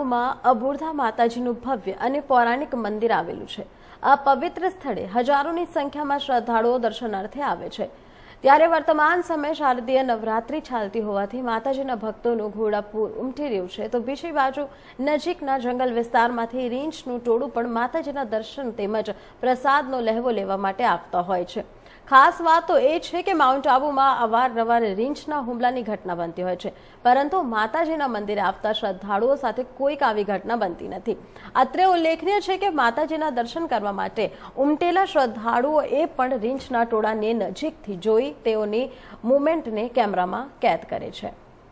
આબુમાં અબુરધા માતાજીનું ભવ્ય અને પૌરાણિક મંદિર આવેલું છે। આ પવિત્ર સ્થળે હજારોની સંખ્યામાં શ્રદ્ધાળુઓ દર્શનાર્થે આવે છે। ત્યારે વર્તમાન સમયે શારદીય નવરાત્રી ચાલતી હોવાથી માતાજીના ભક્તોનું ઘોડાપૂર ઉમટી રહ્યું છે, તો બીજી બાજુ નજીકના જંગલ વિસ્તારમાંથી રીંછનું ટોળું પણ માતાજીના દર્શન તેમજ પ્રસાદનો લહેવો લેવા માટે આવતા હોય છે। ખાસ વાત તો એ છે કે માઉન્ટ આબુમાં અવારનવાર રીંછના હુમલાની ઘટના બનતી હોય છે, પરંતુ માતાજીના મંદિરે આવતા શ્રદ્ધાળુઓ સાથે કોઈક આવી ઘટના બનતી નથી। અત્રે ઉલ્લેખનીય છે કે માતાજીના દર્શન કરવા માટે ઉમટેલા શ્રદ્ધાળુઓએ પણ રીંછના ટોળાને નજીકથી જોઈ તેઓની મૂવમેન્ટને કેમેરામાં कैद करे છે।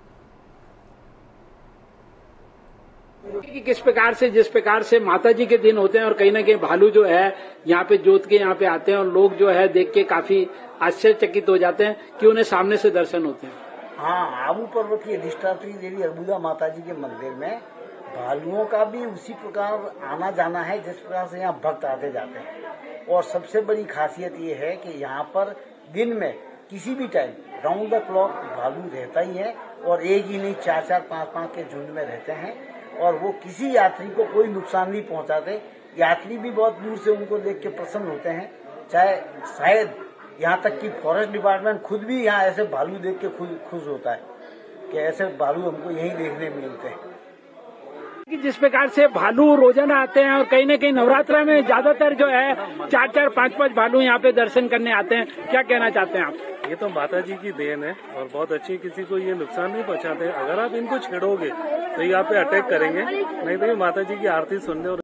कि किस प्रकार से जिस प्रकार से माता जी के दिन होते हैं और कहीं ना कहीं भालू जो है यहाँ पे जोत के यहाँ पे आते हैं और लोग जो है देख के काफी आश्चर्यचकित हो जाते हैं कि उन्हें सामने से दर्शन होते हैं। हाँ, आबू पर्वत की अधिष्ठात्री देवी अबुदा माता जी के मंदिर में भालुओं का भी उसी प्रकार आना जाना है जिस प्रकार से यहाँ भक्त आते जाते हैं। और सबसे बड़ी खासियत ये है कि यहाँ पर दिन में किसी भी टाइम राउंड द क्लॉक भालू रहता ही है और एक ही नहीं 4-4, 5-5 के झुंड में रहते हैं और वो किसी यात्री को कोई नुकसान नहीं पहुंचाते। यात्री भी बहुत दूर से उनको देख के प्रसन्न होते हैं। चाहे शायद यहाँ तक कि फॉरेस्ट डिपार्टमेंट खुद भी यहाँ ऐसे भालू देख के खुश होता है कि ऐसे भालू हमको यही देखने मिलते हैं। कि जिस प्रकार से भालू रोजाना आते हैं और कहीं न कहीं नवरात्रा में ज्यादातर जो है 4-4, 5-5 भालू यहाँ पे दर्शन करने आते हैं, क्या कहना चाहते हैं आप? ये तो माता जी की देन है और बहुत अच्छी, किसी को ये नुकसान नहीं पहुंचाते। अगर आप इनको छेड़ोगे तो ये यहाँ पे अटैक करेंगे, नहीं तो ये माता जी की आरती सुनने और